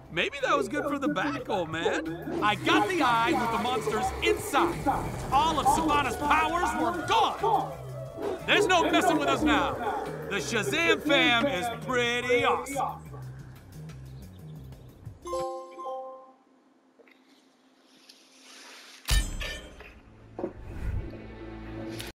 Maybe that was good for the back, old man. I got the eye with the monsters inside. All of Savannah's powers were gone. There's no messing with us now. The Shazam fam is pretty awesome.